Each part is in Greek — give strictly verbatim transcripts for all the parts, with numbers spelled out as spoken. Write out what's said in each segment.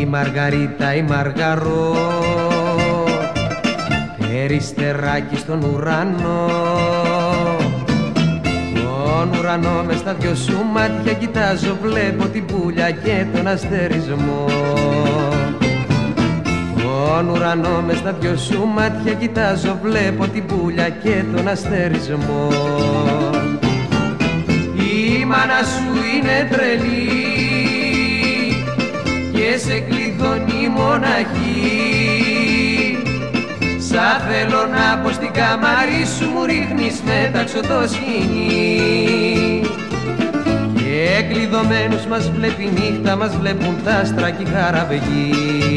Η Μαργαρίτα η Μαργαρό, περιστεράκι στον ουρανό. Τον ουρανό μες στα δυο σου μάτια κοιτάζω, βλέπω την πουλιά και τον αστερισμό. Τον ουρανό μες στα δυο σου μάτια κοιτάζω, βλέπω την πουλιά και τον αστερισμό. Η μάνα σου είναι τρελή και σε κλειδώνει μοναχή. Σα θέλω να πω στην καμάρι σου, μου ρίχνεις μέταξο το σκηνή. Και κλειδωμένους μας βλέπει νύχτα, μας βλέπουν τα άστρα κι οι χαραβεγγοί.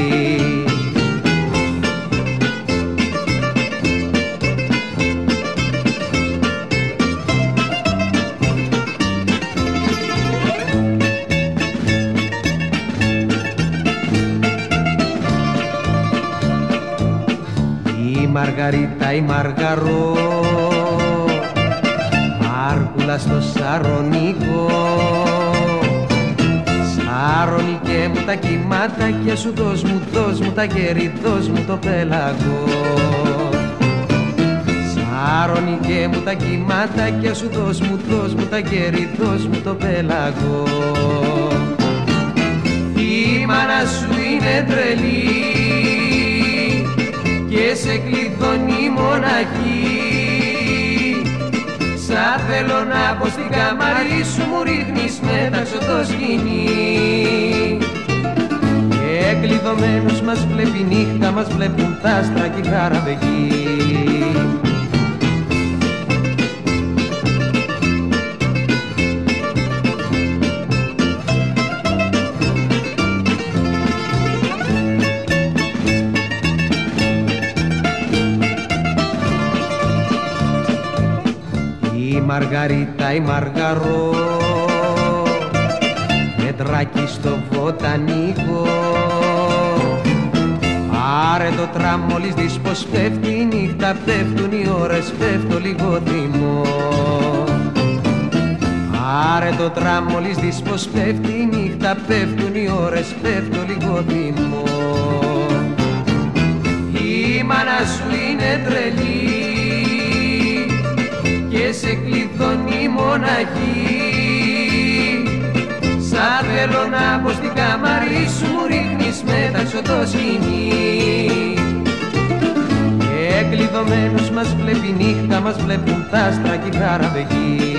Η Μαργαρίτα η Μαργαρό, Μάρκουλα στο Σαρονικό. Σαρονικέ μου τα κυματάκια σου, δώσ' μου, δώσ' μου τα κέρι, δώσ' μου το πέλαγο. Σαρονικέ μου τα κυματάκια σου, δώσ' μου, δώσ' μου τα κέρι, δώσ' μου το πέλαγο. Η μάνα σου είναι τρελή και σε κλειδώνει μοναχή. Σα θέλω να πω στην καμάρι σου, μου ρίχνεις μέταξο το σκηνή. Και κλειδωμένους μας βλέπει νύχτα, μας βλέπουν τα άστρα κι οι χαραβεγγοί. Η Μαργαρίτα η Μαργαρό, μετράκι στο βοτανικό. Πάρε το τραμ μόλις δεις πως πέφτει η νύχτα, πέφτουν οι ώρες, πέφτω λίγο θυμό. Πάρε το τραμ μόλις δεις πως πέφτει η νύχτα, πέφτουν οι ώρες, πέφτω λίγο θυμό. Η μάνα σου είναι τρελή και σε κλειδώνει μοναχή. Σα θέλω να πω στην καμάρι σου, μου ρίχνεις μέταξο το σκηνή. Και κλειδωμένους μας βλέπει νύχτα, μας βλέπουν τα άστρα κι οι χαραβεγγοί.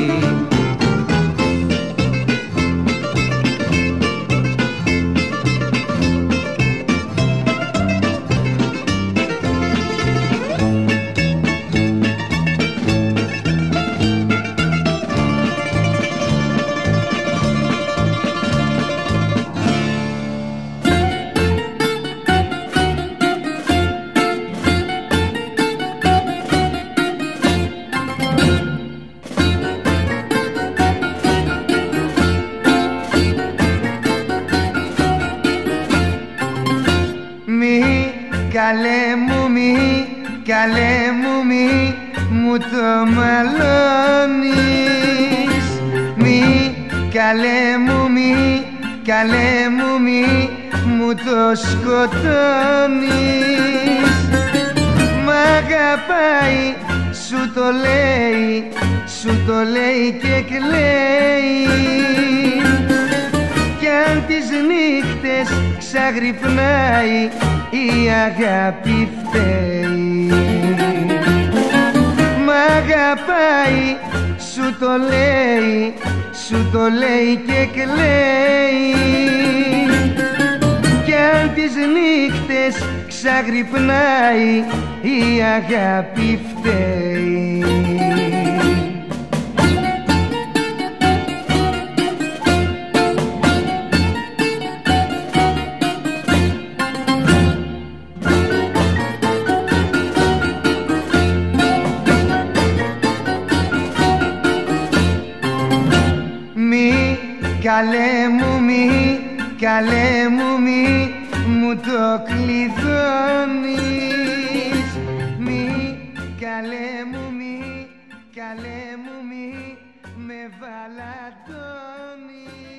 Καλέ μου μη, καλέ μου μη, μου το μαλώνεις. Μη, καλέ μου μη, καλέ μου μη, μου το σκοτώνεις. Μ' αγαπάει, σου το λέει, σου το λέει και κλαίει. Κι αν τις νύχτες ξαγρυπνάει, η αγάπη φταίει. Μ' αγαπάει, σου το λέει, σου το λέει και κλαίει. Κι αν τις νύχτες ξαγρυπνάει, η αγάπη φταίει. Καλέ μου μη, καλέ μου μη, μου το κλειδώνεις. Μη, καλέ μου μη, καλέ μου μη, με βαλαντώνεις.